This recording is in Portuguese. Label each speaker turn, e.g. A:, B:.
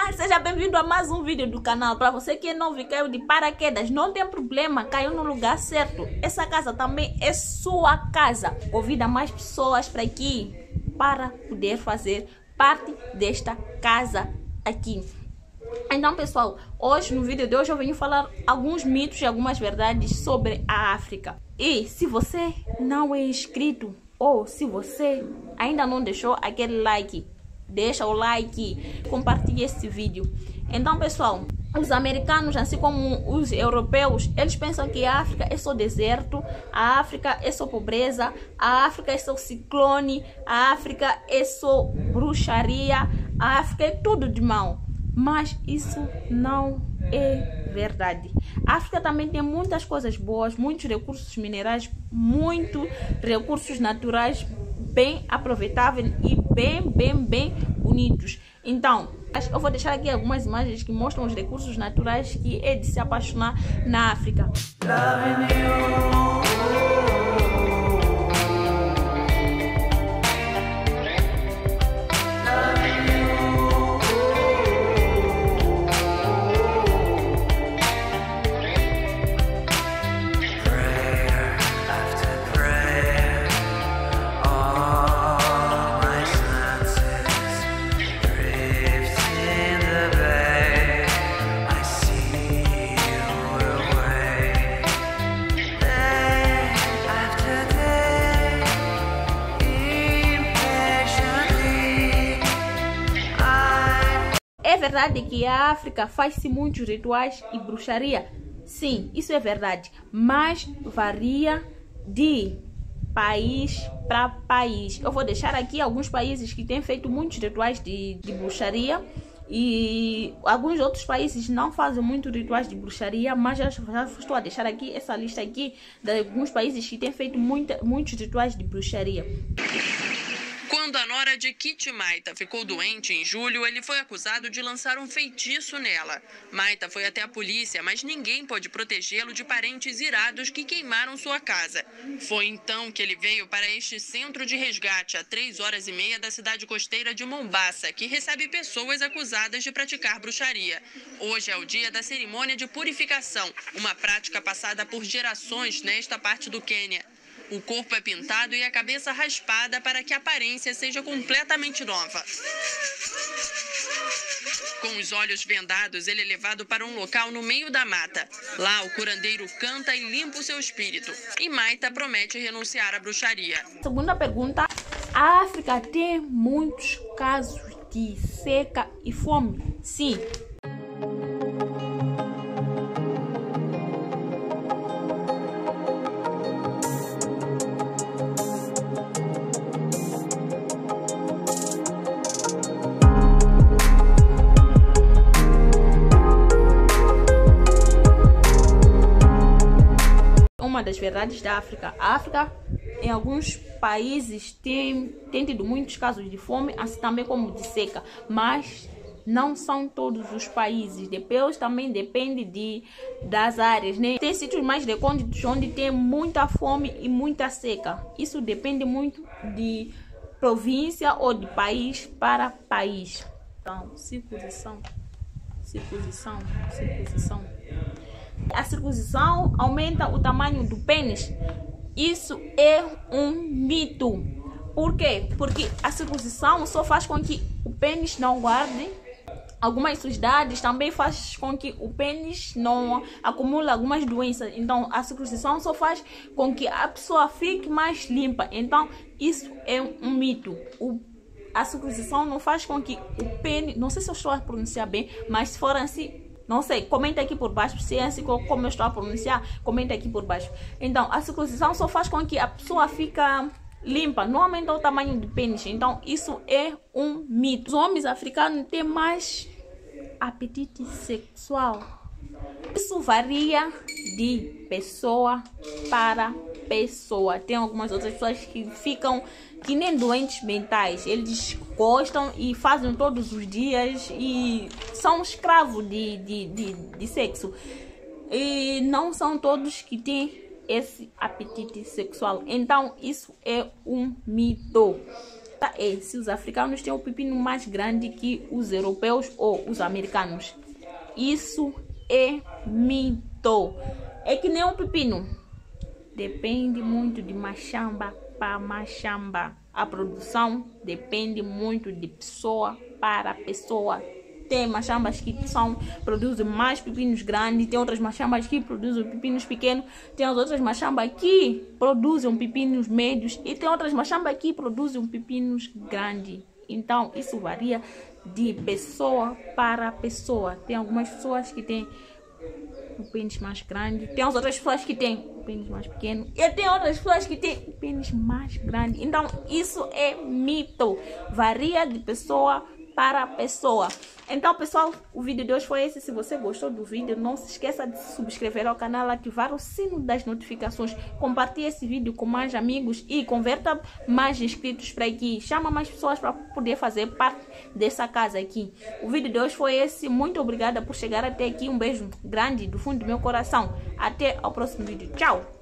A: Olá, seja bem-vindo a mais um vídeo do canal. Para você que é novo e caiu de paraquedas, não tem problema, caiu no lugar certo. Essa casa também é sua casa. Convida mais pessoas para aqui para poder fazer parte desta casa aqui. Então, pessoal, hoje no vídeo de hoje eu venho falar alguns mitos e algumas verdades sobre a África. E se você não é inscrito ou se você ainda não deixou aquele like, deixa o like, compartilhe esse vídeo. Então, pessoal, os americanos, assim como os europeus, eles pensam que a África é só deserto, a África é só pobreza, a África é só ciclone, a África é só bruxaria, a África é tudo de mal. Mas isso não é verdade. A África também tem muitas coisas boas, muitos recursos minerais, muitos recursos naturais bem aproveitáveis e bem bonitos. Então, eu vou deixar aqui algumas imagens que mostram os recursos naturais que é de se apaixonar na África. É verdade que a África faz-se muitos rituais e bruxaria? Sim, isso é verdade, mas varia de país para país. Eu vou deixar aqui alguns países que têm feito muitos rituais de bruxaria e alguns outros países não fazem muitos rituais de bruxaria, mas já estou a deixar aqui essa lista aqui de alguns países que têm feito muitos rituais de bruxaria.
B: Quando a nora de Kitty Maita ficou doente em julho, ele foi acusado de lançar um feitiço nela. Maita foi até a polícia, mas ninguém pôde protegê-lo de parentes irados que queimaram sua casa. Foi então que ele veio para este centro de resgate, a 3h30 da cidade costeira de Mombasa, que recebe pessoas acusadas de praticar bruxaria. Hoje é o dia da cerimônia de purificação, uma prática passada por gerações nesta parte do Quênia. O corpo é pintado e a cabeça raspada para que a aparência seja completamente nova. Com os olhos vendados, ele é levado para um local no meio da mata. Lá, o curandeiro canta e limpa o seu espírito. E Maita promete renunciar à bruxaria.
A: Segunda pergunta. A África tem muitos casos de seca e fome? Sim. Uma das verdades da África. A África, em alguns países, tem tido muitos casos de fome, assim também como de seca, mas não são todos os países. Depois também depende das áreas, né? Tem sítios mais recônditos onde tem muita fome e muita seca. Isso depende muito de província ou de país para país. Então, circuncisão. A circuncisão aumenta o tamanho do pênis. Isso é um mito. Por quê? Porque a circuncisão só faz com que o pênis não guarde algumas sujidades, também faz com que o pênis não acumule algumas doenças. Então, a circuncisão só faz com que a pessoa fique mais limpa. Então, isso é um mito. A circuncisão não faz com que o pênis... Não sei se eu estou a pronunciar bem, mas se for assim... Não sei, comenta aqui por baixo, se é assim como eu estou a pronunciar, comenta aqui por baixo. Então, a circuncisão só faz com que a pessoa fica limpa, não aumenta o tamanho do pênis. Então, isso é um mito. Os homens africanos têm mais apetite sexual. Isso varia de pessoa para pessoa. Tem algumas outras pessoas que ficam que nem doentes mentais. Eles gostam e fazem todos os dias e são escravos de sexo. E não são todos que têm esse apetite sexual. Então, isso é um mito. Se os africanos têm o pepino mais grande que os europeus ou os americanos. Isso é mito. É que nem um pepino. Depende muito de machamba para machamba. A produção depende muito de pessoa para pessoa. Tem machambas que produzem mais pepinos grandes, tem outras machambas que produzem pepinos pequenos, tem as outras machambas que produzem pepinos médios e tem outras machambas que produzem pepinos grandes. Então, isso varia de pessoa para pessoa. Tem algumas pessoas que têm o pênis mais grande, tem as outras pessoas que têm o pênis mais pequeno e tem outras pessoas que têm o pênis mais grande. Então, isso é mito. Varia de pessoa para a pessoa. Então, pessoal, o vídeo de hoje foi esse. Se você gostou do vídeo, não se esqueça de se subscrever ao canal, ativar o sino das notificações, compartilhe esse vídeo com mais amigos e converta mais inscritos para aqui. Chama mais pessoas para poder fazer parte dessa casa aqui. O vídeo de hoje foi esse. Muito obrigada por chegar até aqui. Um beijo grande do fundo do meu coração. Até ao próximo vídeo. Tchau!